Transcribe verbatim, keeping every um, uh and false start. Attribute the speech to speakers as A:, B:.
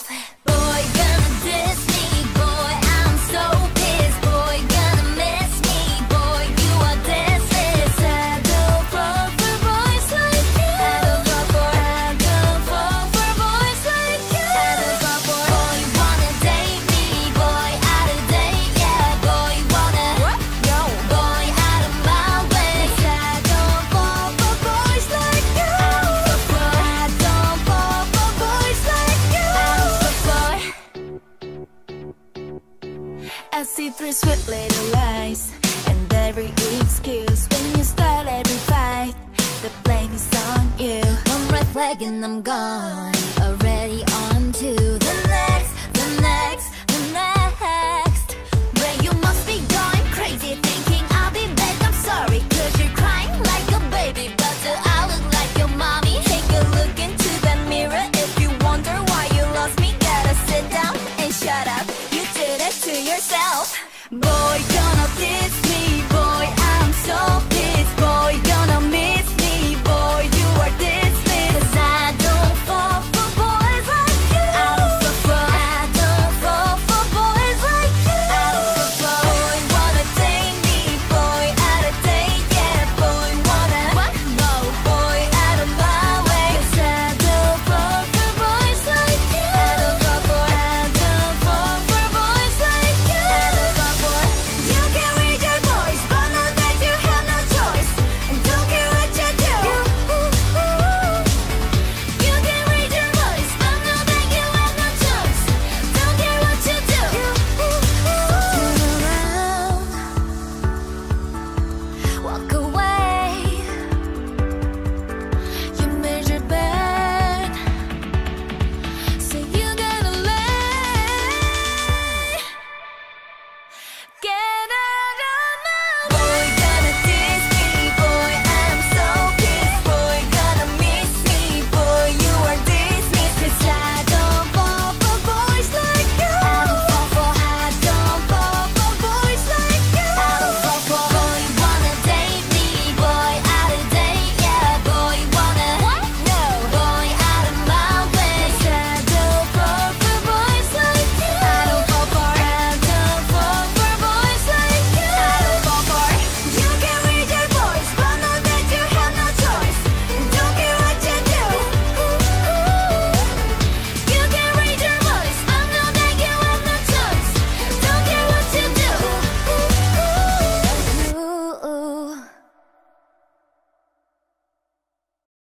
A: both. Boy gonna diss me, boy I'm so pissed. Boy gonna miss me, boy you are dismissed. I don't fall for boys like you. I don't fall for, I don't fall for boys like you. I don't fall for. Boy wanna date me, boy out of date, yeah. Boy wanna what? No. Boy out of my way. I don't fall for boys like you. I don't fall for boys like you. I see three sweet little lies and every excuse when you start every fight. The blame is on you. One red flag and I'm gone.